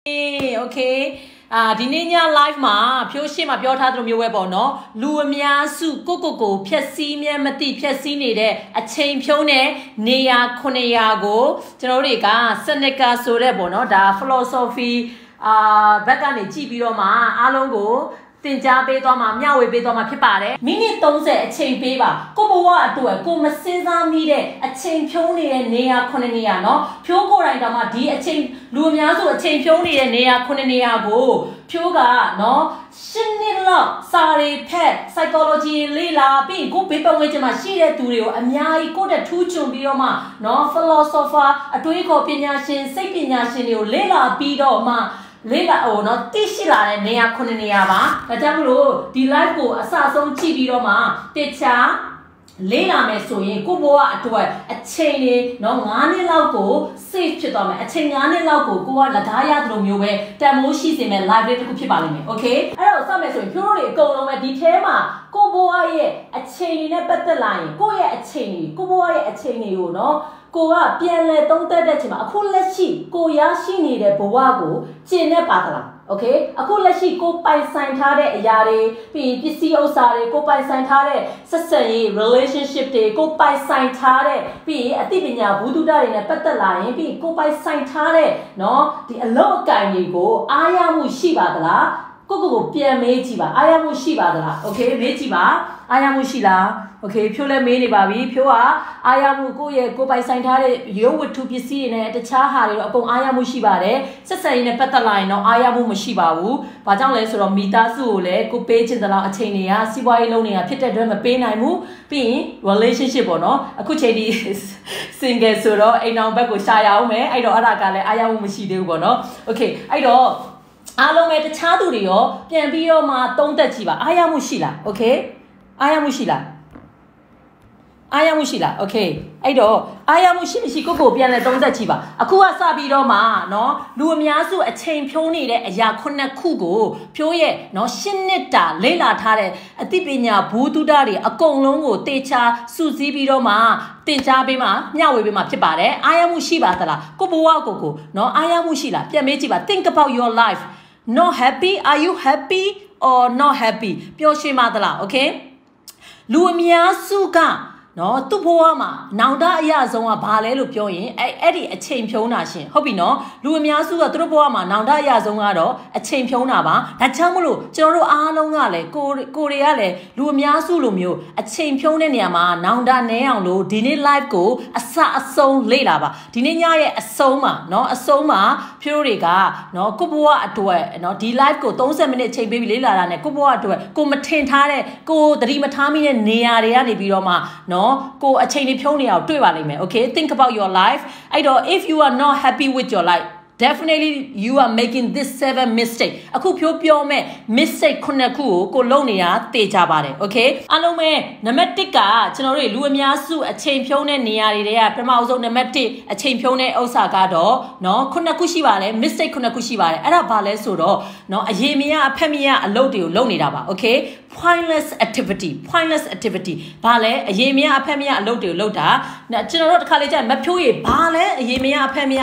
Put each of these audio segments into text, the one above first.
Okay. ဒီနေ့ည live မှာဖြိုးရှင်းမှာပြောထားသလိုမျိုးပဲပေါ့နော်လူအများစုကိုဖြက်စီးမြဲမသိဖြက်စီးနေတဲ့အချိန်ဖြုံးတဲ့နေရာ900ကိုကျွန်တော်တို့တွေကစနစ်ကဆိုတဲ့ပေါ့နော်ဒါ philosophy ဘက်ကနေကြည့်ပြီးတော့မှအားလုံးကိုတင်ကြားပေးသွားမှာမျှဝေပေးသွားမှာဖြစ်ပါတယ်မိနစ်30အချိန်ပေးပါကိုဘဝအတွက်ကိုမစင်းစားမိတဲ့အချိန်ဖြုံးနေတဲ့နေရာ9နေရာเนาะဖြိုးကိုယ်တိုင်တောင်မှဒီအချိန်လူအများစုအချိန်ဖြုံးနေတဲ့နေရာ9နေရာကိုဖြိုးကเนาะ10နှစ်လောက်စာရီဖက် psychology လေ့လာပြီးကိုဘေးပတ်ဝန်းကျင်မှာရှိတဲ့သူတွေကိုအများကြီးကိုယ့်တက်ထူးချွန်ပြီးတော့မှเนาะ philosopher အတွေးခေါ်ပညာရှင်စိတ်ပညာရှင်တွေကိုလေ့လာပြီးတော့မှလေးလာ哦နော်တိရှိလာတဲ့နေရာ9နေရာပါဒါကြောင့်မလို့ဒီ live ကိုအစဆုံးကြည့်ပြီးတော့မှတခြားလေးလာမယ်ဆိုရင်ကိုဘဝအတွက်အချိန်နေနော်9နှစ်လောက်ကို save ဖြစ်သွားမယ်အချိန်9နှစ်လောက်ကိုကိုကလကားရတယ်လို့မျိုးပဲတန်မိုးရှိစေမယ် live လေးတစ်ခုဖြစ်ပါလိမ့်မယ် okay အဲ့တော့စမယ်ဆိုရင်ဖြိုးတို့တွေအကုန်လုံးပဲဒီထဲမှာကိုဘဝရဲ့အချိန်နေနဲ့ပတ်သက်လာရင်ကိုရဲ့အချိန်နေကိုဘဝရဲ့အချိန်နေကိုနော်ကိုကပြန်လဲသုံးသက်တဲ့ချိန်မှာအခုလက်ရှိကိုရရှိနေတဲ့ဘဝကိုကျင့်နေပါသလား okay အခုလက်ရှိကိုပိုင်ဆိုင်ထားတဲ့အရာတွေပြီးပစ္စည်းဥစ္စာတွေကိုပိုင်ဆိုင်ထားတဲ့ဆက်ဆံရေး relationship တွေကိုပိုင်ဆိုင်ထားတဲ့ပြီးအသိပညာဘုဒ္ဓတွေနဲ့ပတ်သက်လာရင်ပြီးကိုပိုင်ဆိုင်ထားတဲ့เนาะဒီအလုပ်အကံတွေကိုအားရမှုရှိပါသလားကိုပြန်မေးကြည့်ပါအားရမှုရှိပါသလား okay မေးကြည့်ပါအားရမှုရှိလား okay ဖြိုးလည်းမေးနေပါပြီဖြိုးကအားရမှုကိုပိုင်ဆိုင်ထားတဲ့ရုပ်ဝတ္ထုပစ္စည်းတွေနဲ့တခြားဟာတွေတော့အကုန်အားရမှုရှိပါတယ်ဆက်ဆံရေးနဲ့ပတ်သက်လာရင်တော့အားရမှုမရှိပါဘူးဘာကြောင့်လဲဆိုတော့မိသားစုကိုလည်းကိုပေးချင်တဲ့လောက်အချိန်တွေကစီးပွားရေးလုံးတွေကဖြစ်တဲ့အတွက်မပေးနိုင်ဘူးပြီးရင် relationship ပေါ့နော်အခုချိန်ဒီ single ဆိုတော့အိမ်အောင်ဘက်ကိုရှာရအောင်မယ်အဲ့တော့အဲ့ဒါကလည်းအားရမှုမရှိသေးဘူးပေါ့နော် okay အဲ့တော့အားလုံးပဲတခြားသူတွေရောပြန်ပြီးတော့မှသုံးသက်ကြည့်ပါအားရမှုရှိလား okay အားရမှုရှိလားအားရမှုရှိလား okay အဲ့တော့အားရမှုရှိမရှိကိုပြန်လဲသုံးသက်ကြည့်ပါအခုကစပြီးတော့မှเนาะလူအများစုအချိန်ဖြုံးနေတဲ့အရာ9ခုကိုဖြိုးရဲ့เนาะ10နှစ်တာလေ့လာထားတဲ့အသိပညာဘူတုဒ္ဓတွေအကုန်လုံးကိုတေချာစုစည်းပြီးတော့မှတင်ကြားပေးမှမျှဝေပေးမှဖြစ်ပါတယ်အားရမှုရှိပါသလားကိုဘဝကိုเนาะအားရမှုရှိလားပြန်မေးကြည့်ပါ think about your life not happy are you happy or not happy ပျော်ရွှင်ပါသလား okay လူအများစုကနော်သူ့ဘဝမှာနောင်တအရာဆုံးကဘာလဲလို့ပြောရင်အဲ့ဒီအချိန်ဖြုံးတာရှင်ဟုတ်ပြီနော်လူအများစုကသူတို့ဘဝမှာနောင်တအရာဆုံးကတော့အချိန်ဖြုံးတာပါဒါကြောင့်မလို့ကျွန်တော်တို့အားလုံးကလည်းကိုတွေကလည်းလူအများစုလိုမျိုးအချိန်ဖြုံးတဲ့နေရာမှာနောင်တနဲအောင်လို့ဒီနေ့ live ကိုအဆုံးလေ့လာပါဒီနေ့ညရဲ့အဆုံးမှာနော်အဆုံးမှာဖြိုးတွေကနော်ကိုဘဝအတွက်နော်ဒီ live ကို30မိနစ်အချိန်ပေးပြီးလေ့လာတာနဲ့ကိုဘဝအတွက်ကိုမထင်ထားတဲ့ကိုသတိမထားမိတဲ့နေရာတွေကနေပြီးတော့မှနော်ကိုအချိန်တွေဖြုံးနေအောင်တွေ့ပါလိမ့်မယ် okay think about your life အဲ့တော့ if you are not happy with your life definitely you are making this 7 mistake အခုပြောမဲ့ mistake 9ခုကိုလုပ်နေတာသိကြပါတယ် okay အားလုံးပဲနံပါတ်1ကကျွန်တော်တို့လူအများစုအချိန်ဖြုံးတဲ့နေရာတွေကပထမဆုံးနံပါတ်1အချိန်ဖြုံးတဲ့ဥစ္စာကတော့เนาะ9ခုရှိပါတယ် mistake 9ခုရှိပါတယ်အဲ့ဒါဘာလဲဆိုတော့เนาะအရေးမရအဖက်မရအလုပ်တွေကိုလုပ်နေတာပါ okay pointless activity ဘာလဲအရေးမရအဖက်မရအလုပ်တွေကိုလုပ်တာကျွန်တော်တို့တစ်ခါလေကြာမဖြိုးရဘာလဲအရေးမရအဖက်မရ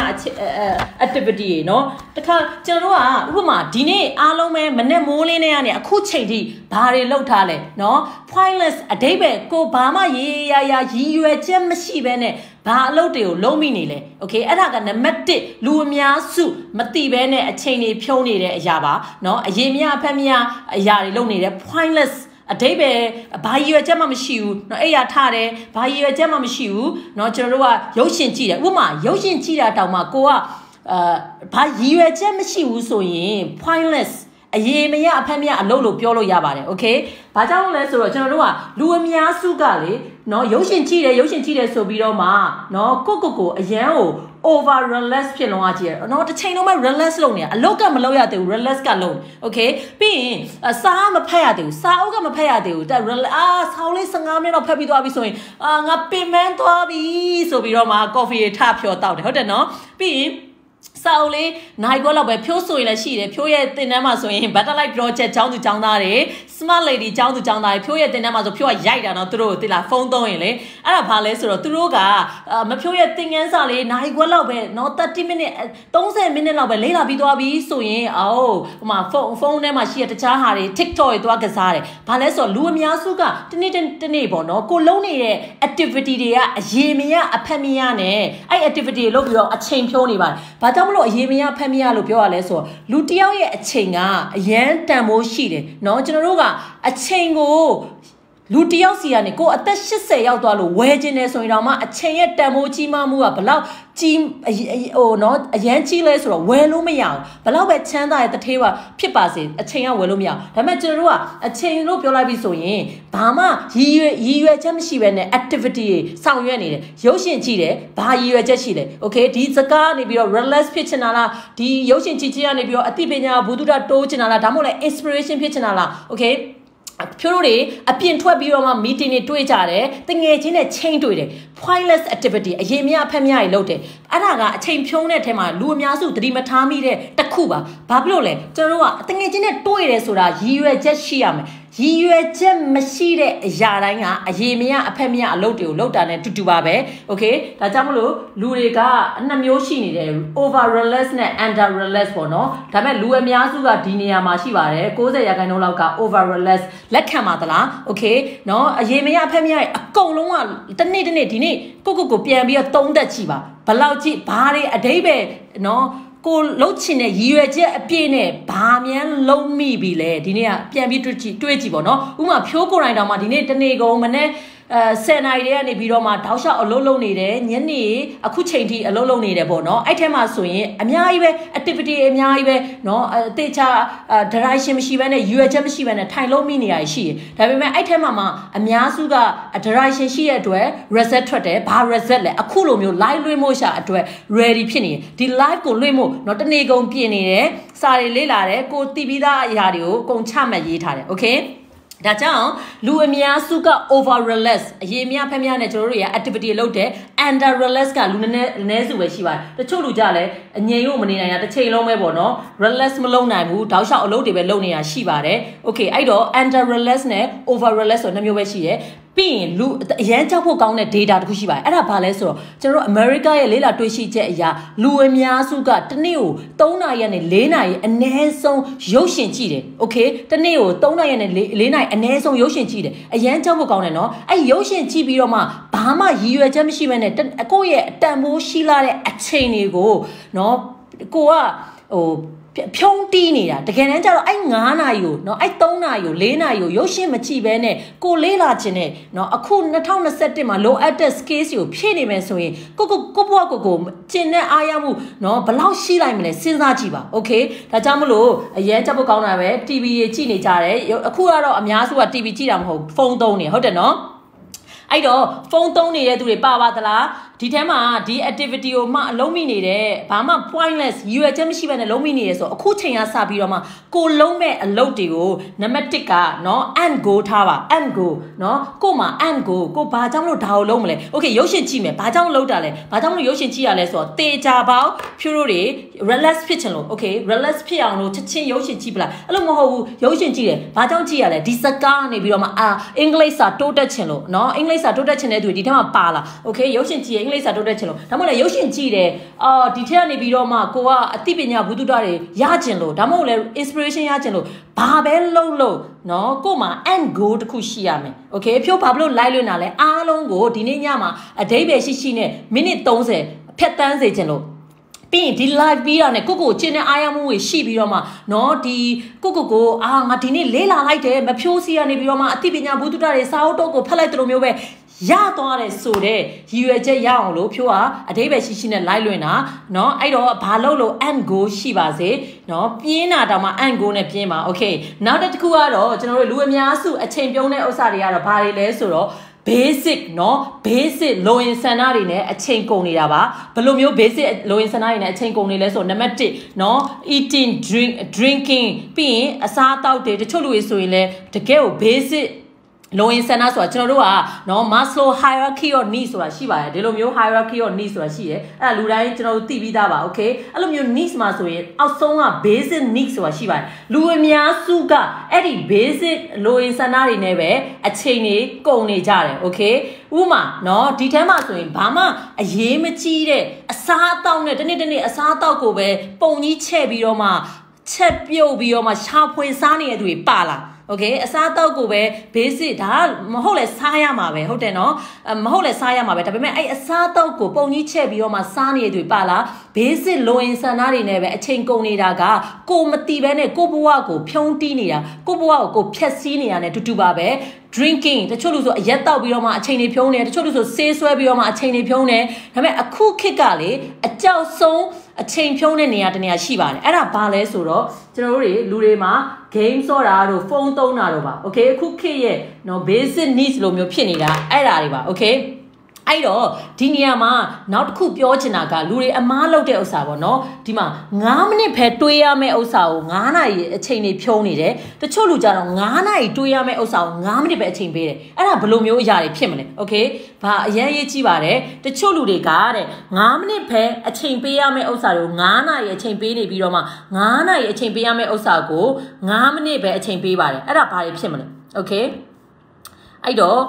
activity เนาะတခါကျွန်တော်တို့ကဥပမာဒီနေ့အားလုံးပဲမနေ့မိုးလင်းနေရနေအခုချိန်ထိဘာတွေလုပ်ထားလဲเนาะ pointless အဓိပ္ပာယ်ကိုဘာမှရည်ရွယ်ချက်မရှိဘဲနဲ့ဘာအလုပ်တွေကိုလုံးမိနေလဲ okay အဲ့ဒါကနံပါတ်1လူအများစုမသိဘဲနဲ့အချိန်တွေဖြုံးနေတဲ့အရာပါเนาะအရေးမရအဖက်မရအရာတွေလုပ်နေတယ် pointless အဓိပ္ပာယ်ဘာရည်ရွယ်ချက်မှမရှိဘူးเนาะအဲ့ရထားတယ်ဘာရည်ရွယ်ချက်မှမရှိဘူးเนาะကျွန်တော်တို့ကရုပ်ရှင်ကြည့်တယ်ဥပမာရုပ်ရှင်ကြည့်တာတောင်မှကိုကဘာရည်ရွယ်ချက်မရှိဘူးဆိုရင် pointless အရေးမရအဖက်မရအလုပ်လို့ပြောလို့ရပါတယ် okay ဘာကြောင့်လဲဆိုတော့ကျွန်တော်တို့ကလူအများစုကလေเนาะရုပ်ရှင်ကြည့်တယ်ဆိုပြီးတော့မှเนาะကိုအရန်ကို over relax ဖြစ်လုံးကြည့်ရနော်တစ်ချိန်လုံးပဲ relax လုပ်နေတာအလုတ်ကမလုပ်ရသေးဘူး relax ကလုပ် okay ပြီးရင်စားမဖက်ရသေးဘူးစားအုပ်ကမဖက်ရသေးဘူးတဲ့ ဆောင်းလေး15မိနစ်တော့ဖက်ပြီးသွားပြီဆိုရင်ငါပင်မန်းသွားပြီဆိုပြီးတော့မှ coffee ထဖြောတောက်တယ်ဟုတ်တယ်နော်ပြီးရင် Sauli, Nigola by Pure Soil, she, Pure Tinama, so in Battle Project, John to Janare, Small Lady, John to Janai, Pure Tinama, Pure Yaida, not through Tilla Fondoile, Arapales or Turuga, Mapure Thing and Sally, Nigola, not 30 minutes, don't say a minute of a Lila Bidobi, so in, oh, my phone name, she at the Chahari, TikTok to Akasari, Palace or Lumia Suga, the neighbor, no, Coloni activity, a Yemia, a Pemiane, I activity, look, a chain pony, but Yemia Pemia Lupio Aleso, Lutia a chinga, yen tamo sheet, no generoga, a chingo. Lutia Sianico, a touch say out all wedginess or Rama, a chain tamo chima mua, below team or not, a yen chiles or wellumia, below a chanda at the table, pipasi, a chain wellumia, the maturua, a chain lupio labiso ye, Bama, ye jamshi when activity, sound yenny, Yoshin chile, ba ye jeshile, okay, these a car, if you're relentless pitchanala, the Yoshin chichian, if you're a tipina, Buddha dojinala, Damola, inspiration pitchanala, okay. Purely, a pin to a bioma meeting it to each other, the age in a chain to it. Pointless activity, a Yemia Pemia lote. Anaga, a chain pone tema, Lumiasu, Dreamatami, Takuba, Pablole, Terua, the age in a toilet soda, you are just shiam. You are Jem Machide Yaranga, a Yemia, a Pemia, a lote, Lotan, and Tutubabe, okay, Tatamulu, Luriga, Namyoshini, over relessne and a reless no, Tame Luemiasuga, Dinia Mashivare, Koza Yaganolaka, over reless, let Kamatala, okay, no, a Yemia Pemia, a Koloma, the Nidini, Coco Piambia, Tonda Chiba, Palauchi, Pari, a Debe, no. Go lochin a year a piene, Bamian low me be led, Dinia, Piambi to no, Uma Pioco and Amadine, the Nego, Mane, Sen idea, Nebiroma, Tausha, or Lolo needed, Yenny, a Kuchanti, a Lolo needed, no, Itema swing, a Miaive, activity, a Miaive, no, a Techa, Darashim, she went a UHM, she went a Tilo mini, I she. Tabima, Itemama, a Miasuga, a Darashin, she at where, Resetrate, Bar Reselle, a Kulomio, live Remosha at where, ready penny, the live go limo, not a nego piene, Sari Lilare, go Tibida Yario, go Chama Yitare, okay? That's all. Luemia Suka over reless. Yemia Pemia Naturia activity lote and a relesca Lunezu Shiva. The Cholu Jale, and Yomani at the Taylor Mebono, Reles Malona, who Tausha or Lote Belonia Shiva. Okay, I do and a relesne over reless on Namueshi. Being Lu Yantapo Gone data to Kushiba, and a palace, General America, Lila Twishi Jaya, Luemia Suga, the new, Dona and Lena, and Nanson Yoshin Chide, okay, the new, Dona and Lena, and Nanson Yoshin Chide, a Yantapo Gone, no, a Yoshin Chibioma, Bahama, you a Jamshi, and a Koya, Tamu Shila, a chain go, no, Goa, oh. Piontina, the Canada, I ngana you, no, I don't you, Lena you, Yoshimachi Bene, go Lela Chene, no, a cool Natana Setima, low at the scase you, Penny Mesui, go, Chene Ayamu, no, Balau Shilamine, Sinzachiba, okay, Tajamulo, a Yantabocana, TV Chini Tare, a Kuaro, Amiasu, TV Chidam, phone Tony, hold on. I do phone Tony to the Baba. Titema, the activity of ma lomini, Bama pointless, you a jamshi and a lomini, so a coaching as Sabirama, go lome and lotio, Namatica, no, and go tower, and go, no, Goma, and go Bajamo Tao Lomle. Okay, Yoshin Chime, Bajam Lodale, Bajam Yoshin Chiales or Teja Bao, Purely, Relas Pichano, okay, Relas Piano, Chichin Yoshin Chibla, Alomo, Yoshin Chile, Bajam Chiale, Disagani, Biroma, English are total channel, no, English are total channel to Ditama Pala, okay, Yoshin Chi. English are total channel. Tamala Yoshin Chide, Ditani Biroma, Goa, Atipina, Bududare, Yajelo, Damole, inspiration Yajelo, Babel Lolo, no, Goma, and go to Kushiame. Okay, Pio Pablo Lilunale, Alongo, Dininyama, a day Shishine, Minute Dose, Petanze Gelo. Being the live beer and a cocoa, China, I am with she biroma, no, the cocoa, Martini, Lela like it, Mapiosi and Biroma, Atipina, Bududare, Sao Togo, Palatromio. Ya tore sore, you a jay yalo, pure, a day by Shishin and Liluna, no, I do a palolo and go shivaze, no, Piena dama and go ne piema, okay. Now that Kuaro, General Luemiasu, a champion Osaria, Pari Lesuro, basic, no, basic low in sanarine, a chain coni raba, Palomio basic low in sanarine, a chain coni leso, nematic, no, eating, drinking, being a sat out there, the cholu is so in there, the girl basic. low in sana ဆိုတာကျွန်တော်တို့ကနော် Maslow hierarchy of needs ဆိုတာရှိပါတယ်ဒီလိုမျိုး hierarchy of needs ဆိုတာရှိရယ်အဲ့ဒါလူတိုင်းကျွန်တော်တို့သိပြီးသားပါ okay အဲ့လိုမျိုး needs မှာဆိုရင်အောက်ဆုံးက basic needs ဆိုတာရှိပါတယ်လူအများစုကအဲ့ဒီ basic low in sana တွေနဲ့ပဲအချိန်တွေကုန်နေကြတယ် okay ဥပမာနော်ဒီထဲမှာဆိုရင်ဘာမှအရေးမကြီးတဲ့အစားအသောက်နဲ့တနေ့အစားအသောက်ကိုပဲပုံကြီးချဲ့ပြီးတော့မှချက်ပြုတ်ပြီးတော့မှရှာဖွေစားနေတဲ့သူတွေပါလာOkay အစားအသောက်ကိုပဲ basic ဒါမဟုတ်လဲစားရမှာပဲဟုတ်တယ်နော်မဟုတ်လဲစားရမှာပဲဒါပေမဲ့အဲ့အစားအသောက်ကိုပုံကြီးချက်ပြီးတော့မှစားနေတွေပါလား basic low in ဆန္ဒတွေနဲ့ပဲအချိန်ကုန်နေတာကကိုမတီးပဲနဲ့ကိုဘဝကိုဖြုံးတီးနေတာကိုဘဝကိုဖြက်စီးနေတာနဲ့တူပါပဲ drinking တချို့လူဆိုအရက်တောက်ပြီးတော့မှအချိန်တွေဖြုံးနေတချို့လူဆိုဆေးဆွဲပြီးတော့မှအချိန်တွေဖြုံးနေဒါပေမဲ့အခုခေတ်ကလေအကြောက်ဆုံးအချိန်ဖြုံးတဲ့နေရာတနေရာရှိပါတယ်အဲ့ဒါဘာလဲဆိုတော့ကျွန်တော်တို့တွေလူတွေမှာ game ဆော့တာတို့ဖုန်းသုံးတာတို့ပါ okay အခုခေတ်ရဲ့နော် basic needs လိုမျိုးဖြစ်နေတာအဲ့ဒါတွေပါ okay အဲ့တော့ဒီနေရာမှာနောက်တစ်ခုပြောချင်တာကလူတွေအမားလုပ်တဲ့ဥစ္စာပေါ့နော်ဒီမှာ9မိနစ်ပဲတွေးရမယ့်ဥစ္စာကို9နာရီအချိန်နေဖြုံးနေတယ်တချို့လူကြတော့9နာရီတွေးရမယ့်ဥစ္စာကို9မိနစ်ပဲအချိန်ပေးတယ်အဲ့ဒါဘယ်လိုမျိုးအရာတွေဖြစ်မလဲ okay ဘာအရင်ရေးကြည့်ပါတယ်တချို့လူတွေကတဲ့9မိနစ်ပဲအချိန်ပေးရမယ့်ဥစ္စာတွေကို9နာရီအချိန်ပေးနေပြီးတော့မှ9နာရီအချိန်ပေးရမယ့်ဥစ္စာကို9မိနစ်ပဲအချိန်ပေးပါတယ်အဲ့ဒါဘာတွေဖြစ်မလဲ okay အဲ့တော့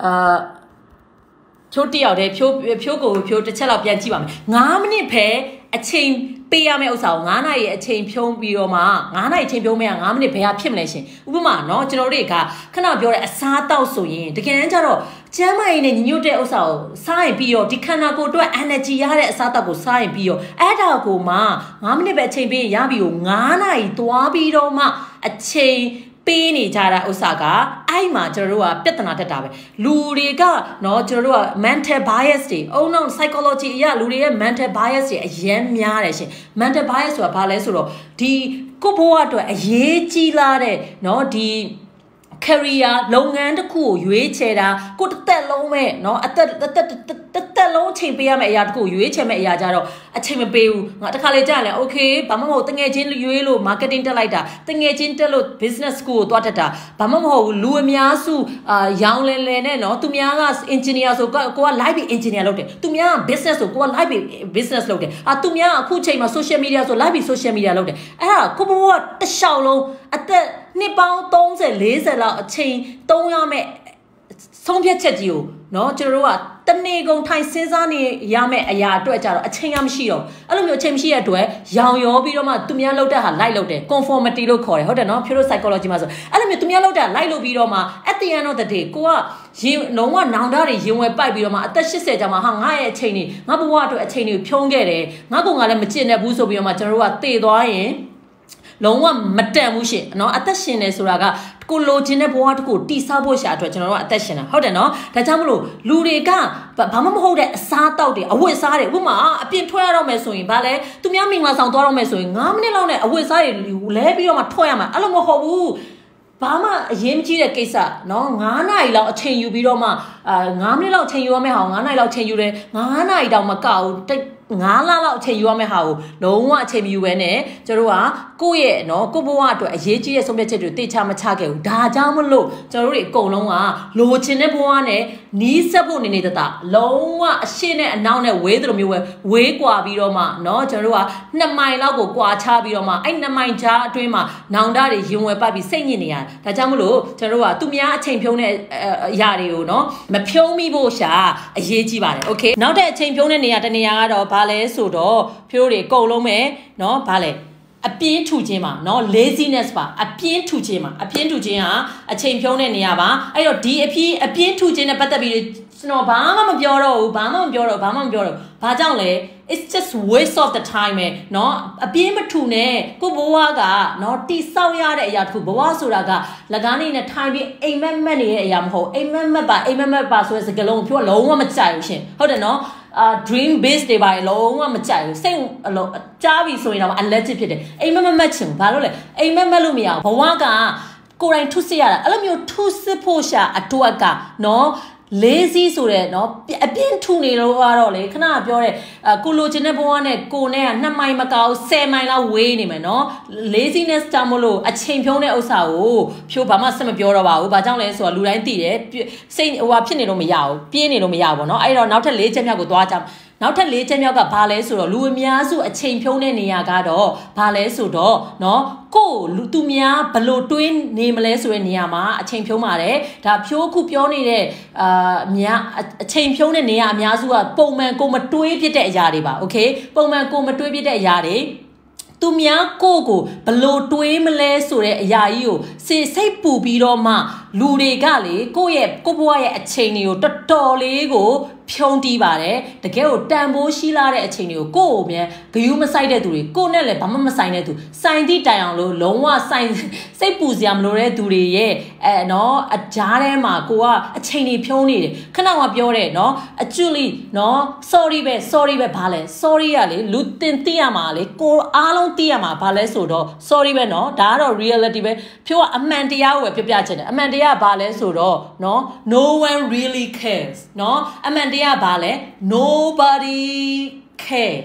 ဖြိုးတယောက်တည်းဖြိုးကိုဖြိုးတစ်ချက်လောက်ပြန်ကြည့်ပါမယ်9မိနစ်ပဲအချိန်ပေးရမယ့်ဥစ္စာကို9နာရီအချိန်ဖြုံးပြီးတော့မှ9နာရီအချိန်ဖြုံးမဲ့9မိနစ်ဘယ်ဟာဖြစ်မလဲရှင်ဥပမာเนาะကျွန်တော်တို့ကခဏပြောတဲ့အစားတောက်ဆိုရင်တကယ်တမ်းကျတော့ကျမ်းမာရေးနဲ့ညီညွတ်တဲ့ဥစ္စာကိုစားရင်ပြီးတော့ဒီခန္ဓာကိုယ်အတွက် energy ရတဲ့အစားတောက်ကိုစားရင်ပြီးတော့အဲ့ဒါကိုမှ9မိနစ်ပဲအချိန်ပေးရင်ရပြီကို9နာရီသွားပြီးတော့မှအချိန်ပေးနေကြတာဥစ္စာကအဲ့မှာကျွန်တော်တို့ကပြဿနာတက်တာပဲလူတွေကเนาะကျွန်တော်တို့က mental bias တွေအုံနောက် psychology အရလူတွေရဲ့ mental bias တွေအရင်များတယ်ရှင် mental bias ဆိုတာဘာလဲဆိုတော့ဒီကိုယ့်ဘဝအတွက်အရေးကြီးလာတဲ့เนาะဒီ career လုပ်ငန်းတစ်ခုကိုရွေးချယ်တာကိုတစ်သက်လုံးပဲเนาะအသက်လုံးချိန်ပေးရမယ့်အရာတစ်ခုရွေးချယ်မယ့်အရာကြတော့အချိန်မပေးဘူးငါတခါလေကြာလဲ okay ဘာမှမဟုတ်တငယ်ချင်းရွေးလို့ marketing တက်လိုက်တာတငယ်ချင်းတက်လို့ business school ကိုတွားတက်တာဘာမှမဟုတ်ဘူးလူအများစုရောင်းလဲနဲ့เนาะသူများက engineer ဆိုကိုက live engineer လုပ်တယ်သူများက business ဆိုကိုက live business လုပ်တယ်သူများကအခုချိန်မှာ social media ဆို live social media လုပ်တယ်အဲ့ဒါကိုဘိုးကတလျှောက်လုံးအသက်နှစ်ပေါင်း30 40လောက်အချိန်သုံးရမယ့်ဆုံးဖြတ်ချက်ကြီးကိုเนาะကျွန်တော်တို့ကတနေ့ကုန်ထိုင်စဉ်းစားနေရမယ့်အရာအတွက်ကြတော့အချိန်ကမရှိတော့အဲ့လိုမျိုးအချိန်မရှိတဲ့အတွက်ရောင်ရောပြီးတော့မှသူများလောက်တဲ့ဟာ light လုပ်တယ် conformity လို့ခေါ်တယ်ဟုတ်တယ်เนาะဖြိုးလို့ psychology မှာဆိုအဲ့လိုမျိုးသူများလောက်တဲ့ light လုပ်ပြီးတော့မှ at the end of the day ကိုကရင်လုံးဝနောင်တတွေရင်ဝယ်ပိုက်ပြီးတော့မှအသက်80ကျော်မှာဟာငါရဲ့အချိန်တွေငါဘဝအတွက်အချိန်တွေဖြုံးခဲ့တယ်ငါကလည်းမကျင့်တဲ့ဘူးဆိုပြီးတော့မှကျွန်တော်တို့ကတည်သွားရင်လုံးဝမတန်ဘူးရှင်เนาะအသက်ရှင်နေဆိုတာကကိုလိုချင်တဲ့ဘဝတစ်ခုတိဆောက်ဖို့ရှာအတွက်ကျွန်တော်တို့ကအသက်ရှင်တာဟုတ်တယ်เนาะဒါကြောင့်မလို့လူတွေကဘာမှမဟုတ်တဲ့အစားတောက်တွေအဝတ်စားတွေဥပမာအပြင်ထွက်ရတော့မယ်ဆိုရင်ဗာလဲသူများမင်္ဂလာဆောင်သွားတော့မယ်ဆိုရင်9မိနစ်လောက်နဲ့အဝတ်စားတွေလဲပြီးတော့မှထွက်ရမှာအဲ့လိုမဟုတ်ဘူးဘာမှအရေးမကြီးတဲ့ကိစ္စเนาะ9နာရီလောက်အချိန်ယူပြီးတော့မှ9မိနစ်လောက်အချိန်ယူရမယ့်ဟာကို9နာရီလောက်အချိန်ယူတယ်9နာရီတောင်မကဘူး9လလောက်အချိန်ယူရမယ့်ဟာကိုလုံးဝအချိန်မယူဘဲနဲ့ကျွန်တော်တို့ကကိုယ့်ရဲ့เนาะကိုယ့်ဘဝအတွက်အရေးကြီးတဲ့ဆုံးဖြတ်ချက်တွေသိချမချခဲ့ဘူးဒါကြောင့်မလို့ကျွန်တော်တို့တွေအကုန်လုံးကလိုချင်တဲ့ဘဝနဲ့နီးစပ်ဖို့နေတတလုံးဝအရှိနဲ့အနောက်နဲ့ဝေးသလိုမျိုးပဲဝေးကွာပြီးတော့မှเนาะကျွန်တော်တို့က2မိုင်လောက်ကိုကွာချပြီးတော့မှအဲ့2မိုင်ကြားအတွင်းမှာနောင်တတွေရင်ဝယ်ပတ်ပြီးစိတ်ညစ်နေရတယ်ဒါကြောင့်မလို့ကျွန်တော်တို့ကသူများအချိန်ဖြုံးတဲ့အရာတွေကိုเนาะမဖြုံးမိဖို့ရှာအရေးကြီးပါတယ်โอเคနောက်တဲ့အချိန်ဖြုံးတဲ့နေရာတနေရာကတော့ဘာလဲဆိုတော့ဖြိုးတွေအကုန်လုံးပဲเนาะဘာလဲအပြင်းထူခြင်းပါเนาะ laziness ပါအပြင်းထူခြင်းပါအပြင်းထူခြင်းဟာအချိန်ဖြုံးတဲ့နေရာပါအဲ့တော့ဒီအပြင်းထူခြင်းနဲ့ပတ်သက်ပြီးကျွန်တော်ဘာမှမပြောတော့ဘူးဘာမှမပြောတော့ဘာကြောင့်လဲ it's just waste of the time ပဲเนาะအပြင်းမထူနဲ့ကိုဘဝကเนาะတိဆောက်ရတဲ့အရာတစ်ခုဘဝဆိုတာကလကားနေနဲ့ထိုင်ပြီးအိမ်မက်မက်နေတဲ့အရာမဟုတ်အိမ်မက်မက်ပါဆိုတဲ့စကားလုံးကိုပြောလုံးဝမကြိုက်ဘူးရှင်ဟုတ်တယ်เนาะdream base တွေပါလုံးဝမကြိုက်ဘူးစိတ်ကြားပြီဆိုရင်တော့ allergic ဖြစ်တယ်အိမ်မက်ချင်ဘာလို့လဲအိမ်မက်လို့မရဘူးဘဝကကိုယ်တိုင်ထုစစ်ရတာအဲ့လိုမျိုးထုစစ်ဖို့ရှာအတွက်ကเนาะ lazy ဆိုတဲ့เนาะအပြင်းထူနေလို့ကတော့လေခဏပြောတဲ့ကိုလိုချင်တဲ့ဘဝနဲ့ကိုနဲ့က2မိုင်မကောက်10မိုင်လောက်ဝေးနေမယ်เนาะ laziness ကြောင့်မလို့အချိန်ဖြုံးတဲ့ဥစ္စာကိုဖြိုးဘာမှဆက်မပြောတော့ပါဘူးဘာကြောင့်လဲဆိုတော့လူတိုင်းသိတယ်စိတ်ဖြစ်နေလို့မရဘူးပြင်းနေလို့မရဘူးပေါ့เนาะအဲ့တော့နောက်ထပ်4ချက်မြောက်ကိုသွားကြနောက်ထပ်4ချက်မြောက်ကဘာလဲဆိုတော့လူအများစုအချိန်ဖြုံးတဲ့နေရာကတော့ဘာလဲဆိုတော့เนาะကိုလူသူများဘလို့တွေးနေမလဲဆိုတဲ့နေရာမှာအချိန်ဖြုံးပါတယ်ဒါဖြိုးခုပြောနေတဲ့များအချိန်ဖြုံးတဲ့နေရာအများစုကပုံမှန်ကိုမတွေးဖြစ်တဲ့အရာတွေပါโอเคပုံမှန်ကိုမတွေးဖြစ်တဲ့အရာတွေသူများကိုဘလို့တွေးမလဲဆိုတဲ့အရာကြီးကိုစိတ်ပူပြီးတော့မှလူတွေကလေကိုဘွားရဲ့အချိန်တွေကိုတော်တော်လေးကိုဖြုံးတီးပါတယ်တကယ်ကိုတန်ဖိုးရှိလာတဲ့အချိန်တွေကိုကိုမြန်ဂယုမဆိုင်တဲ့သူတွေကိုနဲ့လည်းဘာမှမဆိုင်တဲ့သူဆိုင်သည့်တိုင်အောင်လို့လုံးဝဆိုင်စိတ်ပူစရာမလိုတဲ့သူတွေရဲ့နော်အကြားထဲမှာကိုကအချိန်တွေဖြုံးနေတယ်ခဏကပြောတယ်နော် actually နော် sorry ပဲဘာလဲ sorry ကလေလူတင်သိရမှာလေကိုအားလုံးသိရမှာဘာလဲဆိုတော့ sorry ပဲနော်ဒါကတော့ reality ပဲဖြိုးကအမှန်တရားကိုပဲပြောပြချင်တယ်အမှန်တရားကဘာလဲဆိုတော့နော် no one really cares နော်အမှန်တရားဘာလဲ nobody care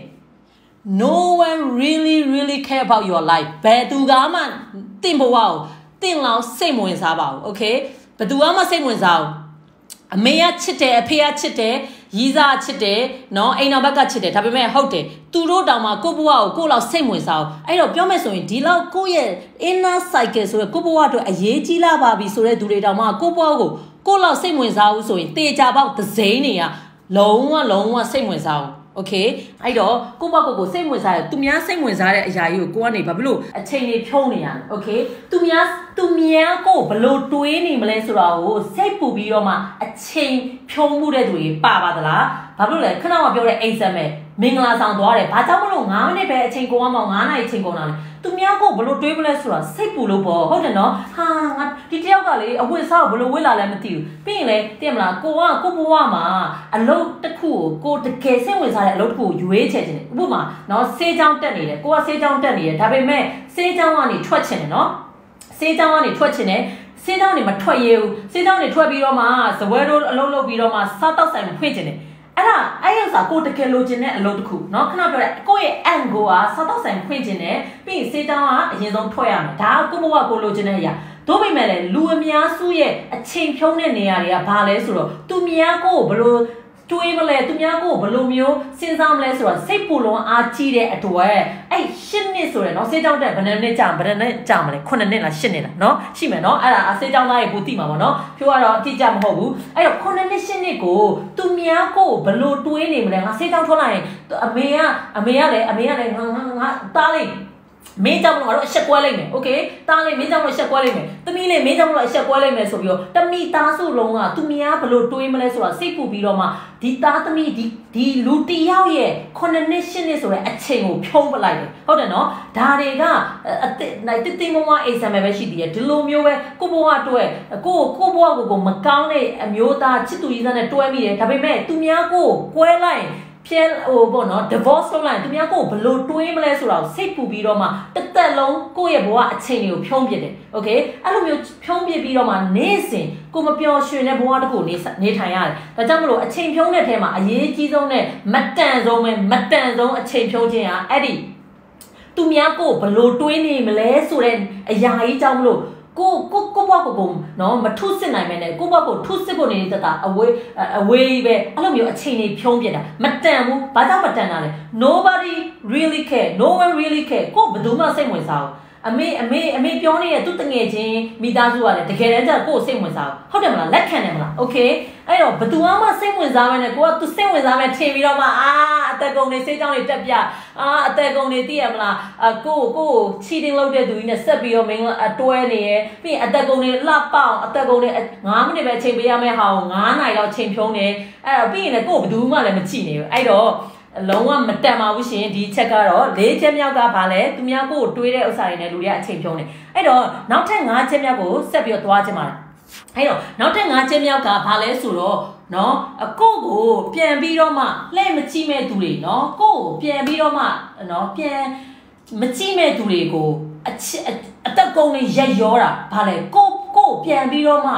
no one really care about your life ဘယ်သူကမှတင့်ဘဝကိုတင့်လောက်စိတ်ဝင်စားပါဘူး okay ဘယ်သူမှစိတ်ဝင်စားဘူးအမေကချစ်တယ်အဖေကချစ်တယ်ရီးစားချစ်တယ်နော်အိမ်တော်ဘက်ကချစ်တယ်ဒါပေမဲ့ဟုတ်တယ်သူတို့တောင်မှကိုယ့်ဘဝကိုကိုယ့်လောက်စိတ်ဝင်စားအောင်အဲ့တော့ပြောမယ်ဆိုရင်ဒီလောက်ကိုယ့်ရဲ့ inner cycle ဆိုရယ်ကိုယ့်ဘဝအတွက်အရေးကြီးလာပါပြီဆိုတဲ့သူတွေတောင်မှကိုယ့်ဘဝကိုကိုယ့်လောက်စိတ်ဝင်စားဘူးဆိုရင်တေချာပေါက်သစိမ်းတွေကလုံးဝစိတ်ဝင်စားအောင်โอเคအဲ့တော့ကိုယ့်ဘက်ကိုစိတ်ဝင်စားတယ်သူများစိတ်ဝင်စားတဲ့အရာကြီးကိုကိုကနေဘာဖြစ်လို့အချိန်တွေဖြုံးနေရလဲโอเคသူများကိုဘလို့တွေးနေမလဲဆိုတာကိုစိတ်ပူပြီးတော့မှအချိန်ဖြုံးမှုတဲ့သူတွေပါသလားဘာဖြစ်လို့လဲခဏမှပြောတဲ့ exam မင်္ဂလာဆောင်သွားတယ်ဘာကြောင့်မလို့9မိနစ်ပဲအချိန်ကုန်အောင်9နာရီအချိန်ကုန်တာလဲသူများကိုဘလို့တွေးမလဲဆိုတာစိတ်ပူလို့ပေါ့ဟုတ်တယ်နော်ဟာငါဒီတယောက်ကလေအဝတ်စားကိုဘလို့ဝတ်လာလဲမသိဘူးပြီးရင်လေသိရမလားကိုဘဝမှာအလုပ်တစ်ခုကိုတကယ်စိတ်ဝင်စားတဲ့အလုပ်တစ်ခုကိုရွေးချယ်ခြင်းတယ်ဥပမာနော်ဆေးချောင်းတက်နေတယ်ကိုကဆေးချောင်းတက်နေတယ်ဒါပေမဲ့ဆေးချောင်းကနေထွက်ချင်တယ်နော်ဆေးချောင်းကနေထွက်ချင်တယ်ဆေးချောင်းနေမထွက်ရဘူးဆေးချောင်းနေထွက်ပြီးတော့မှဇပွဲတို့အလုပ်လုပ်ပြီးတော့မှစားတောက်ဆိုင်ဖွင့်ချင်တယ်အဲ့ဥစ္စာကိုတကယ်လိုချင်တဲ့အလုပ်တစ်ခုเนาะခဏပြောတယ်ကိုယ့်ရဲ့ end goal ကစားတော့ဆိုင်ဖွင့်ချင်တယ်ပြီးရင်စေးတောင်းကအရင်ဆုံးထွက်ရမယ်ဒါကကိုယ့်ဘဝကိုလိုချင်တဲ့အရာတို့ပေမဲ့လည်းလူအများစုရဲ့အချိန်ဖြုံးတဲ့နေရာတွေကဘာလဲဆိုတော့သူများကိုဘလို့တွေးမလဲသူများကိုဘလို့မျိုးစဉ်းစားမလဲဆိုတော့စိတ်ပူလုံးအားကြီးတဲ့အတွက်အဲ့10နှစ်ဆိုရယ်เนาะစေးတောင်းတဲ့ဘယ်နှစ်ကြာမလဲ9နှစ်လား10နှစ်လားเนาะရှိမယ်เนาะအဲ့ဒါစေးတောင်းသားရဲ့ဘူးသိမှာပေါ့เนาะဖြိုးကတော့အတိအကျမဟုတ်ဘူးအဲ့တော့9နှစ်10နှစ်ကိုသူများကိုဘလို့တွေးနေမလဲငါစေးတောင်းထွက်လာရင်အမေကလည်းငါတားလိုက်မင်းကြောင့်မလို့ငါတို့အဆက်ကွဲလိုက်မယ်โอเคတားလေးမင်းကြောင့်မလို့အဆက်ကွဲလိုက်မယ်သမီးလေးမင်းကြောင့်မလို့အဆက်ကွဲလိုက်မယ်ဆိုပြီးတော့တမီသားစုလုံးကသူများဘလို့တွေးမလဲဆိုတာစိတ်ပူပြီးတော့မှဒီသားသမီးဒီလူတယောက်ရဲ့9နှစ်10နှစ်ဆိုတဲ့အချိန်ကိုဖြုံးပလိုက်တယ်ဟုတ်တယ်နော်ဒါတွေကအတင်းမမအိမ်ဆံပဲရှိသေးတယ်ဒီလိုမျိုးပဲကိုဘွားအတွက်ကိုဘွားကိုမကောင်းတဲ့အမျိုးသားချစ်သူကြီးသားနဲ့တွဲမိတယ်ဒါပေမဲ့သူများကိုကွဲလိုက်ဖြဲပေါ့နော် divorce လုပ်လိုက်သူများကိုဘလို့တွေးမလဲဆိုတော့စိတ်ပူပြီးတော့မှတစ်သက်လုံးကိုယ့်ရဲ့ဘဝအချိန်တွေကိုဖြုံးပြတယ်โอเคအဲ့လိုမျိုးဖြုံးပြပြီးတော့မှနေ့စဉ်ကိုမပျော်ရွှင်တဲ့ဘဝတစ်ခုနေထိုင်ရတယ်ဒါကြောင့်မလို့အချိန်ဖြုံးတဲ့ထဲမှာအရေးကြီးဆုံးနဲ့မတန်ဆုံးအချိန်ဖြုံးခြင်းဟာအဲ့ဒီသူများကိုဘလို့တွေးနေမလဲဆိုတဲ့အရာကြီးကြောင့်မလို့ကိုဘွားကိုနော်မထုစစ်နိုင်မယ်နဲ့ကိုဘွားကိုထုစစ်ဖို့နေတာအဝေးပဲအဲ့လိုမျိုးအချိန်ကြီးဖြုံးပြတာမတန်ဘူးဘာကြောင့်မတန်တာလဲ nobody really care no one really care ကိုဘယ်သူမှစိတ်ဝင်စားဘူးအမေပြောနေတဲ့သူတငယ်ချင်းမိသားစုကလည်းတကယ်တမ်းကျကိုစိတ်ဝင်စားဘူးဟုတ်တယ်မလားလက်ခံတယ်မလား okay အဲ့တော့ဘယ်သူမှစိတ်ဝင်စားမယ်နဲ့ကိုကသူစိတ်ဝင်စားမယ်ထင်ပြီးတော့မှအသက်ကုန်နေစိတ်ကြောင်းတွေတက်ပြအသက်ကုန်နေသိရမလားကို cheating လုပ်တဲ့သူကြီးနဲ့ဆက်ပြီးတော့မင်းအတွဲနေရပြီးအသက်ကုန်နေလှပေါအောင်အသက်ကုန်နေ9မိနစ်ပဲချိန်ပေးရမယ့်ဟာကို9နာရီလောက်ချိန်ဖြုံးနေအဲ့တော့ပြီးရင်လည်းကိုဘယ်သူမှလည်းမကြည့်နေဘူးအဲ့တော့လုံးဝမတန်ပါဘူးရှင်ဒီချက်ကတော့၄ချက်မြောက်ကဘာလဲသူများကိုတွေးတဲ့ဥစ္စာတွေနဲ့လူတွေကအချိန်ဖြုံးနေအဲ့တော့နောက်ထပ်5ချက်မြောက်ကိုဆက်ပြီးတော့သွားချင်ပါတယ်အဲ့တော့နောက်ထပ်5ချက်မြောက်ကဘာလဲဆိုတော့နော်ကိုပြန်ပြီးတော့မှလှည့်မကြည့်မဲ့သူတွေနော်ကိုပြန်ပြီးတော့မှနော်ပြန်မကြည့်မဲ့သူတွေကိုအသက်ကုန်နဲ့ရက်ရောတာဘာလဲကိုပြန်ပြီးတော့မှ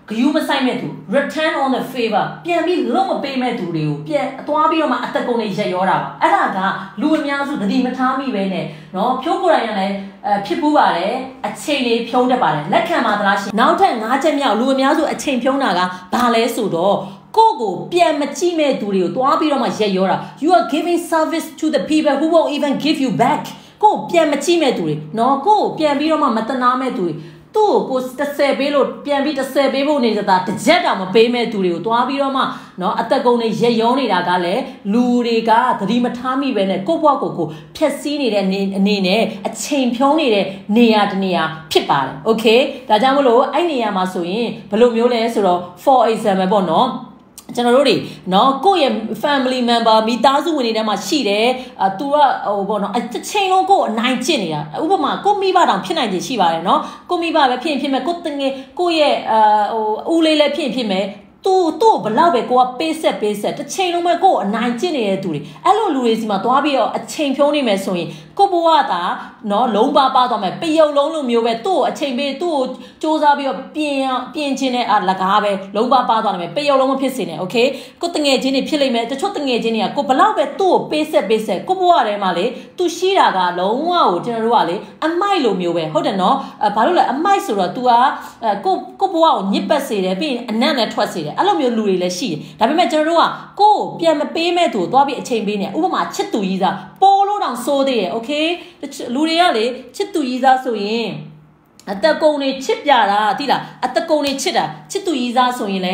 you must sign me to return on the favor. Be long payment to you. To be on my attack on a yora. Araga, Lumiazu, the Dimatami Vene, no, Piocorane, Pipuvare, a chain, Pionda, let Kamadrash. Now, Natamia, Lumiazu, a chain Pionaga, Pale Sudo. Gogo, Pierre Machime to you, to be on my yora. You are giving service to the people who won't even give you back. Go, Pierre Machime to it. No, go, Pierre Biroma Mataname to it. To post the Sebelo, Piambi the Sebebo needs that the Jedam payment to you, to Abiroma, no, at the Gone Yoni Ragale, Luriga, the Rimatami, when a Copaco, Pessini and Nene, a chain pony, Nia, Pipal, okay, the Jamolo, I near Masoin, Palomule, 4 is a bono. Generally, no, go family member, me doesn't win in a machine, a tour or a chain or go 19 years. Ubama, go me by on Pina de Shiva, no, go me by a pin pime, go ye, Ule pin pime. To beloved go up base, the chain of go 19 years to it. Allo Louisima, to be a chain pony messoing. Coboata, no, Lomba Badome, Pio Lolo Mue, to a chain bay to Josabio Pincine at Lagabe, Lomba Badome, Pio Lomo Piscine, okay? Cutting a genie pilime, the shooting a genie, go beloved to base, Coboare Male, to Shiraga, Loma, generally, and Milo Mue, hold no, a parula, a Mysura to a Coboa, Nipaside, being a nana twasside. Allow me Louis Leshi. That we go, Piam payment to Dobby Chambine, Uma Chitu Iza, Polo down so there, okay? The Luriale, Chitu Iza so in. At the Gone chip yara, Tila, at the Gone chita, Chitu Iza so in,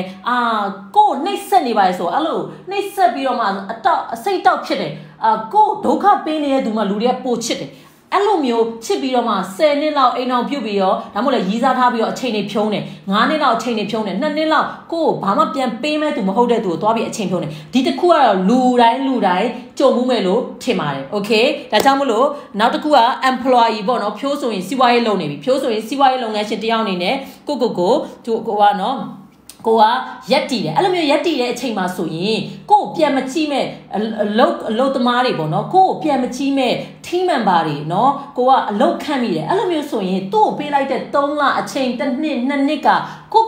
go, next Sunday by so, allo, next Sabiroma, a say top chitty, go, Doka Pene Duma Luria po chitty. Alumio, Chibiroma, Senila, Eno Pubio, Namola Yiza Tabio, a chain pione, Nanila, chain pione, Nanila, go, Bama Pian payment to Mahoda to Dobby a chain pione. Did the Kua Lurai, Jomumelo, Timare, okay? That's Amulo, now the Kua employee bono, Pioso in CY Lone, Pioso in CY Long as down in there, go to Goano. Goa Yeti, Alamio Yeti, a chima so ye. Go Piamachime, a low tamari bono, go Piamachime, team and body, no, Goa a low camille, Alamio so ye, do be like that, Donla, a chain, Nanika,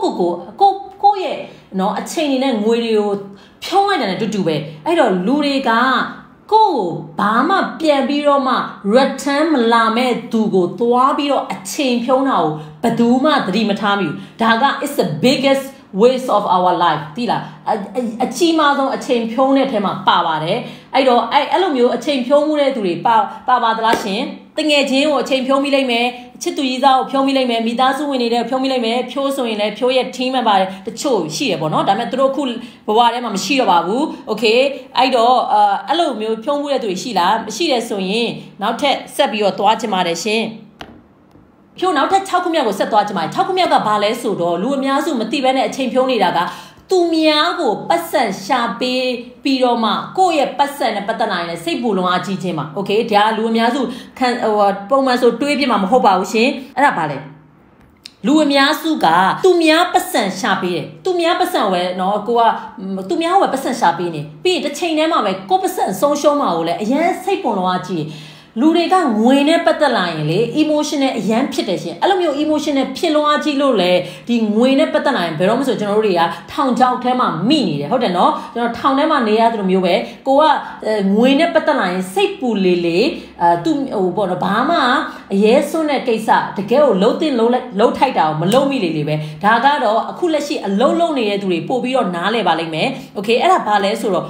go ye, no, a chain in video, Pyon and a do it. I don't Luriga. Go, Bama, Piabiroma, Retem Lame, Dugo, Tuabiro, a chain Pionao, Paduma, Dreamatami. Daga is the biggest waste of our life. Tila, a chima, a chain pionet him a pavare. I don't, I allow you a chain pione to read Pava the Lashin. Think a chain or chain piomile me, Chituiza, piomile me, Midazu in it, piomile me, Pioso in a pioya team about the cho, she abono, Dametro cool, Bawarem, she babu, okay. I do, allow me piomule to Sheila, she is so in. Now take Sabio to Atimare. Pio now take Takumia was set to my Takumia Bale Sudo, Lumiazu, Matibene, Championi Raga, Tumiago, Passan, Shabe, Piroma, Koya Passan, and Patanine, Sebulon Ajitema, okay, Tia Lumiazu can Pomaso to Ibimam Hobaushi, and a ballet. Lumiazu ga, Tumia Passan Shabe, Tumia Passan, where no Goa, Tumia Passan Shabini, be the chain Emma, Copasan, Social Maule, yes, Seponoaji. Lurega winner pataline, emotional yam pitation. Alumio emotional piloaji lole, the winner pataline, Peromus Genoria, town jow tema, mini, hold on, no, town nema near the Mue, goa winner pataline, say pulele, to Obama, yes, soon at Kesa, the girl low tight out, Malomi lilibe, Tagado, a coolashi, a low near to Pobi or Nale Balime, okay, at a palace or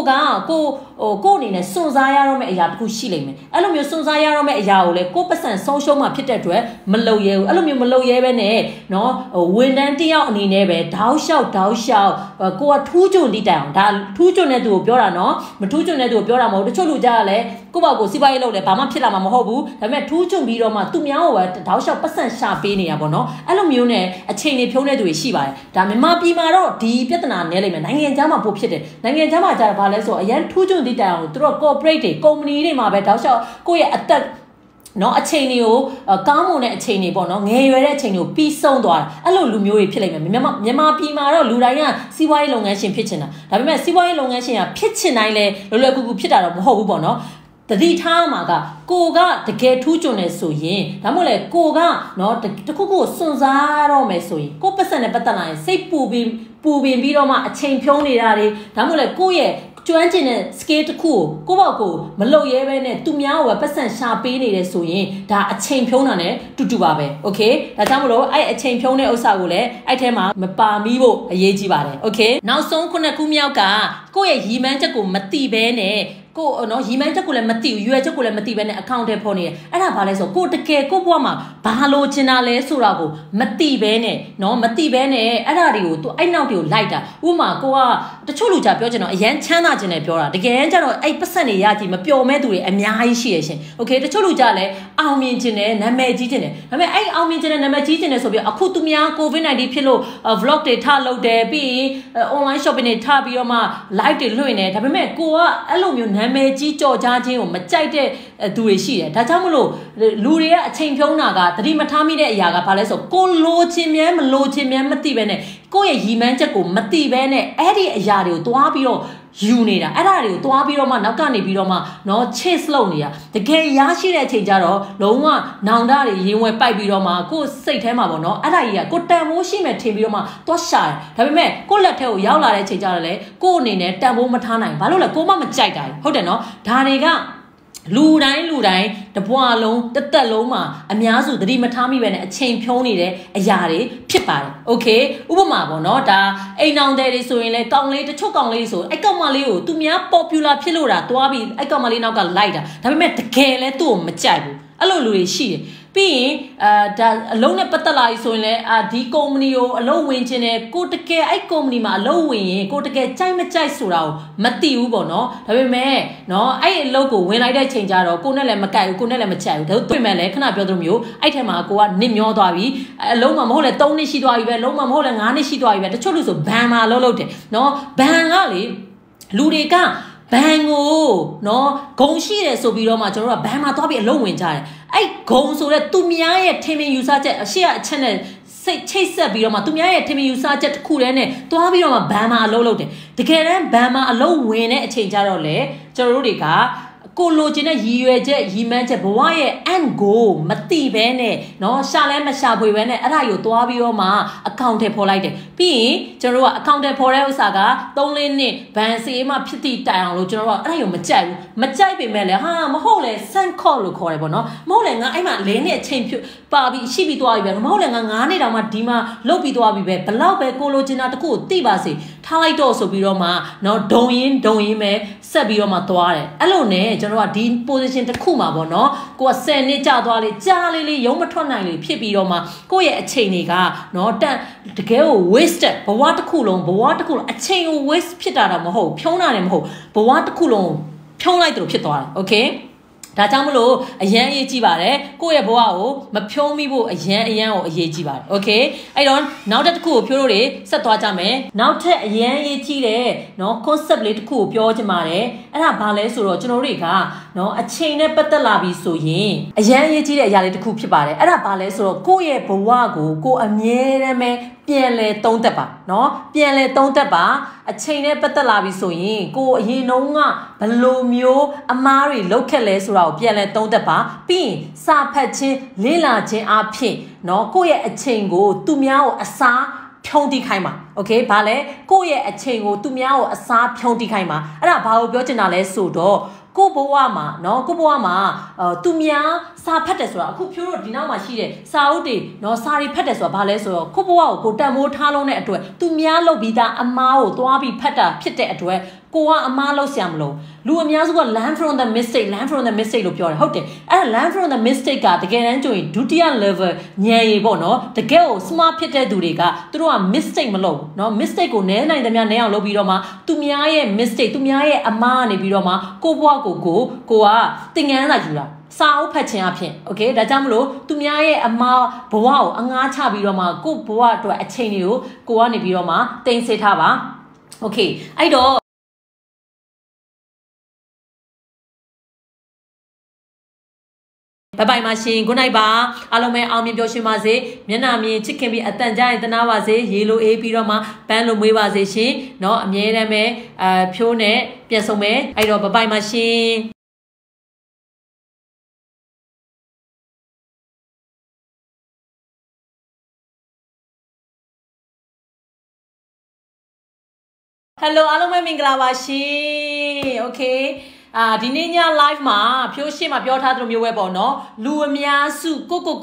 go in a Sonzayaro me a Yakushilling. Alumio Sonzayaro me a yaule, Copasan, social ma pitter to it, Maloye, Alumio Maloye, no, Windanti out in neve, thou shalt, go a tujo di down, tujo nedu Biora no, Matujo nedu Biora mo, the Cholu Jale, go out, Sibailo, the Bama Pila Mahobu, the met tujo biroma, Tumiao, thou shalt pasan sharpini abono, Alumune, a chain pione to Shiba, Damima Bimaro, deep yet an element, Nangan Popit, Nangan Jama Palace, a young tujo di down, throw a corporate, community, my bed, thou shalt go at that. No, a chainio, a common a chainy bono, near a chainio, peace sound or a low lumio pilling, Yama Pimaro, Luraya, see why long as in pitching. I remember see why long as in a pitching island, Lulaku Pita of Hobono. တတိထားမှာကကိုကတကယ်ထူးချွန်နေဆိုရင်ဒါမှမဟုတ်လေကိုကနော်တခုခုစွန့်စားတော့မယ်ဆိုရင်ကိုပတ်စံနဲ့ပတ်သက်လာရင်စိတ်ပူပင်ပြီးတော့မှအချိန်ဖြုံးနေတာတွေဒါမှမဟုတ်လေကိုရဲ့ကျွမ်းကျင်တဲ့ scale တစ်ခုကိုပေါ့ကိုမလုပ်ရဲပဲနဲ့သူများကိုပတ်စံရှာပေးနေတယ်ဆိုရင်ဒါအချိန်ဖြုံးတာနဲ့တူပါပဲ okay ဒါကြောင့်မလို့အဲ့အချိန်ဖြုံးတဲ့ဥစ္စာကိုလည်းအဲ့ထဲမှာမပါမိဖို့အရေးကြီးပါတယ် okay နောက်ဆုံးခုနှစ်ခုမြောက်ကကိုယ့်ရဲ့ရည်မှန်းချက်ကိုမသိဘဲနဲ့ကိုနော်ရည်မှန်းချက်ကိုလည်းမသိဘူးရွယ်ချက်ကိုလည်းမသိဘဲနဲ့ account ထဲဖော်နေတယ်အဲ့ဒါဘာလဲဆိုကိုတကယ်ကိုဘွားမှာဘာလို့ချင်တာလဲဆိုတာကိုမသိဘဲနဲ့နော်မသိဘဲနဲ့အဲ့ဒါတွေကိုသူအဲ့နောက်တွေကိုလိုက်တာဥပမာကိုကတချို့လူကြပြောချင်တော့အရန်ချမ်းသာချင်တယ်ပြောတာတကယ်ကြတော့အဲ့ပတ်စံတွေရကြည့်မပျော်မဲ့သူတွေအများကြီးရှိရရှင် okay တချို့လူကြလည်းအောင်မြင်ချင်တယ်နာမည်ကြီးချင်တယ်ဒါပေမဲ့အဲ့အောင်မြင်ချင်တဲ့နာမည်ကြီးချင်တယ်ဆိုပြီးအခုသူများ COVID-19 ဖြစ်လို့ vlog တွေထလုပ်တယ်ပြီး online shopping တွေထပြီးတော့မှ live တွေလွှင့်တယ်ဒါပေမဲ့ကိုကအဲ့လိုမျိုးနာမည်ကြီးကြော်ကြားခြင်းကိုမကြိုက်တဲ့သူတွေရှိတယ်ဒါကြောင့်မလို့လူတွေကအချိန်ဖြုံးတာကသတိမထားမိတဲ့အရာကဘာလဲဆိုကိုလိုချင်မြဲမလိုချင်မြဲမသိဘဲနဲ့ကိုယ့်ရဲ့ရည်မှန်းချက်ကိုမသိဘဲနဲ့အဲ့ဒီအရာတွေကိုတွားပြီးတော့ယူနေတာအဲ့ဒါတွေကိုတွားပြီးတော့မှနောက်ကနေပြီးတော့မှနော် chase လုပ်နေတာတကယ်ရရှိတဲ့အချိန်ကျတော့လုံးဝနောင်တတွေရင်ဝယ်ပိုက်ပြီးတော့မှကိုယ်စိတ်ထဲမှာပေါ့နော်အဲ့ဒါကြီးကကိုတန်ဖိုးရှိမယ်ထင်ပြီးတော့မှတွားရှာတယ်ဒါပေမဲ့ကိုယ့်လက်ထဲကိုရောက်လာတဲ့အချိန်ကျတော့လေကိုယ်အနေနဲ့တန်ဖိုးမထားနိုင်ဘာလို့လဲကိုမကြိုက်တာဟုတ်တယ်နော်ဒါတွေကလူတိုင်းတပွားလုံးတသက်လုံးမှာအများစုသတိမထားမိပဲနဲ့အချိန်ဖြုံးနေတဲ့အရာတွေဖြစ်ပါတယ်โอเคဥပမာပေါ့နော်ဒါအိမ်အောင်တဲ့တွေဆိုရင်လေကောင်းလေးတချို့ကောင်းလေးဆိုအဲ့ကောင်မလေးကိုသူများ popular ဖြစ်လို့တာတွားပြီးအဲ့ကောင်မလေးနောက်ကလိုက်တာဒါပေမဲ့တကယ်လဲသူ့ကိုမကြိုက်ဘူးအဲ့လိုလူတွေရှိတယ်ပြီးရင်ဒါအလုံးနဲ့ပတ်သက်လာပြီဆိုရင်လည်းဒီကုမ္ပဏီကိုအလုပ်ဝင်ခြင်းနဲ့ကိုတကယ်အဲ့ကုမ္ပဏီမှာအလုပ်ဝင်ရင်ကိုတကယ်ကြိုက်မကြိုက်ဆိုတာကိုမသိဘူးပေါ့နော်ဒါပေမဲ့နော်အဲ့အလုပ်ကိုဝင်လိုက်တဲ့ချိန်ကျတော့ကိုနဲ့လည်းမကြိုက်ဘူးကိုနဲ့လည်းမကြိုက်ဘူးဒါတွေ့မဲ့လည်းခဏပြောသလိုမျိုးအဲ့ထဲမှာကိုကနစ်မျောသွားပြီအလုံးမှမဟုတ်လေ3နှစ်ရှိသွားပြီပဲလုံးမှမဟုတ်လေ9နှစ်ရှိသွားပြီပဲတချို့လူဆိုဘန်မှာလုပ်တယ်နော်ဘန်ကလေလူတွေကဘန်ကိုနော်ဂုံရှိတယ်ဆိုပြီးတော့မှကျွန်တော်တို့ကဘန်မှာသွားပြီးအလုံးဝင်ကြတယ်အဲ့ဂုံဆိုတဲ့သူများရဲ့ထင်မြင်ယူဆချက်အရှိအချက်နဲ့စိတ်ချိတ်ဆက်ပြီးတော့မှသူများရဲ့ထင်မြင်ယူဆချက်တစ်ခုတည်းနဲ့တွားပြီးတော့မှဘန်မှာအလုံးလုပ်တယ်တကယ်တမ်းဘန်မှာအလုံးဝင်တဲ့အချိန်ကျတော့လေကျွန်တော်တို့တွေကကိုလိုချင်တဲ့ရည်ရွယ်ချက်ရည်မှန်းချက်ဘဝရဲ့ end goal မသိဘဲနဲ့เนาะရှာလဲမရှာဖွေဘဲနဲ့အဲ့ဒါကိုတွားပြီးတော့မှ account ထဲဖော်လိုက်တယ်ပြီးရင်ကျွန်တော်တို့က account ထဲဖော်တဲ့ဥစ္စာက3-4နှစ်ဘန်စီမှဖြစ်သည့်တိုင်အောင်လို့ကျွန်တော်တို့ကအဲ့ဒါကိုမကြိုက်ဘူးမကြိုက်ပေမဲ့လည်းမဟုတ်လေ sand call လို့ခေါ်တယ်ပေါ့เนาะမဟုတ်လေငါအဲ့မှာ4နှစ်အချိန်ပါပြီးရှိပြီးသွားပြီပဲမဟုတ်လေငါ9နှစ်တောင်မှဒီမှာလုတ်ပြီးသွားပြီပဲဘလောက်ပဲကိုလိုချင်တာတခုကိုသိပါစေထားလိုက်တော့ဆိုပြီးတော့မှเนาะဒုံရင်ပဲဆက်ပြီးတော့မှသွားတယ်အဲ့လိုနဲ့ကျွန်တော်ကဒီ position တစ်ခုမှာပေါ့နော်ကိုက10နှစ်ကြာသွားလေကြားလေးရုံးမထွက်နိုင်လေဖြစ်ပြီးတော့မှကိုယ့်ရဲ့အချိန်တွေကနော်တကယ်ကို wasted ဘဝတစ်ခုလုံးအချိန်ကို waste ဖြစ်တာတော့မဟုတ်ဖြုံးတာလည်းမဟုတ်ဘဝတစ်ခုလုံးဖြုံးလိုက်တယ်လို့ဖြစ်သွားတယ် okayဒါကြောင့်မလို့အရန်အရေးကြီးပါတယ်ကိုယ့်ရဲ့ဘဝကိုမဖြုံးမိဖို့အရန်ကိုအရေးကြီးပါတယ်โอเคအဲ့တော့နောက်တစ်ခုကိုဖြိုးလို့တွေဆက်သွားကြမယ်နောက်ထပ်အရန်အရေးကြီးတဲ့เนาะ concept လေးတစ်ခုကိုပြောချင်ပါတယ်အဲ့ဒါဘာလဲဆိုတော့ကျွန်တော်တို့တွေကเนาะအချိန်နဲ့ပတ်သက်လာပြီဆိုရင်အရန်အရေးကြီးတဲ့အရာလေးတစ်ခုဖြစ်ပါတယ်အဲ့ဒါဘာလဲဆိုတော့ကိုယ့်ရဲ့ဘဝကိုကိုအမြဲတမ်းပဲပြန်လဲသုံးသက်ပါเนาะပြန်လဲသုံးသက်ပါအချိန်နဲ့ပတ်သက်လာပြီဆိုရင်ကိုအရင်တုန်းကဘယ်လိုမျိုးအမားတွေလောက်ခက်လဲဆိုတာကိုပြန်လဲသုံးသက်ပါပြီးရင်စာဖတ်ခြင်းလေ့လာခြင်းအဖြစ်เนาะကိုယ့်ရဲ့အချိန်ကိုသူများကိုအစားဖြုံးတိခိုင်းပါโอเคဘာလဲကိုယ့်ရဲ့အချိန်ကိုသူများကိုအစားဖြုံးတိခိုင်းပါအဲ့ဒါဘာကိုပြောချင်တာလဲဆိုတော့ကိုဘဝမှာเนาะကိုဘဝမှာသူများစာဖတ်တယ်ဆိုတာအခုဖြိုးတို့ဒီနောက်မှာရှိတဲ့စာအုပ်တွေเนาะစာတွေဖတ်တယ်ဆိုတာဘာလဲဆိုတော့ကိုဘဝကိုတန်ဖိုးထားလုံးတဲ့အတွက်သူများလုပ်ပြီးသားအမားကိုသွားပြီးဖတ်တာဖြစ်တဲ့အတွက်ကိုကအမားလုပ်ဆရာမလို့လူအများစုက learn from the mistake လို့ပြောတယ်ဟုတ်တယ်အဲ့ဒါ learn from the mistake ကတကယ်တမ်းကျရင်ဒုတိယ level ဉာဏ်ရည်ပေါ့เนาะတကယ်ကို smart ဖြစ်တဲ့သူတွေကသူတို့က mistake မလုပ်ဘူးเนาะ mistake ကိုနည်းနိုင်သမျှနည်းအောင်လုပ်ပြီးတော့မှသူများရဲ့ mistake သူများရဲ့အမားကနေပြီးတော့မှကိုဘဝကိုသင်ခန်းစာယူတာစာအုပ်ဖတ်ခြင်းအဖြစ်โอเคဒါကြောင့်မလို့သူများရဲ့အမားဘဝကိုအငားချပြီးတော့မှကိုဘဝအတွက်အချိန်တွေကိုကိုကနေပြီးတော့မှတင်ဆက်ထားပါโอเคအဲ့တော့ဘိုင်ဘိုင်ပါရှင် good night ပါအားလုံးပဲအောင်မြင်ပျော်ရွှင်ပါစေမျက်နှာမြင်ချစ်ခင်ပြီးအတန်ကြားရင်တနာပါစေရေလိုအေးပြီးတော့မှပန်းလိုမွေးပါစေရှင်เนาะအမြဲတမ်းပဲဖြိုးနဲ့ပြန်ဆုံမယ်အဲ့တော့ဘိုင်ဘိုင်ပါရှင် Hello အားလုံးပဲမင်္ဂလာပါရှင် Okay ဒီနေ့ည live မှာဖြိုးရှင်းမှာပြောထားသလိုမျိုးပဲပေါ့နော်လူအများစုကို